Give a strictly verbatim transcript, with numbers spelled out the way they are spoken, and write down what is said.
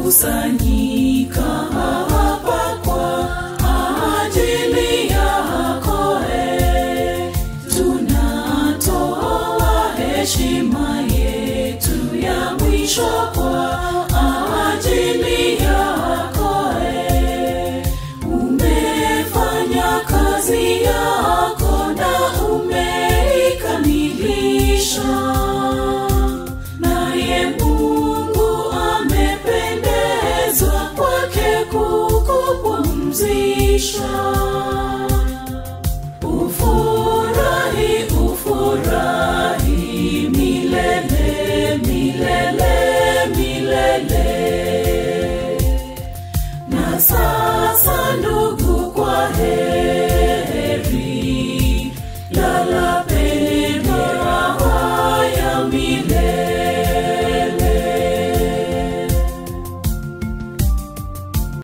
tumekusanyika hapa kwa ajili yako, tunatoa heshima yetu ya mwisho kwa ajili yako. Umefanya kazi yako na umeikamilisha, naye Mungu amependezwa kwake kukupumzisha.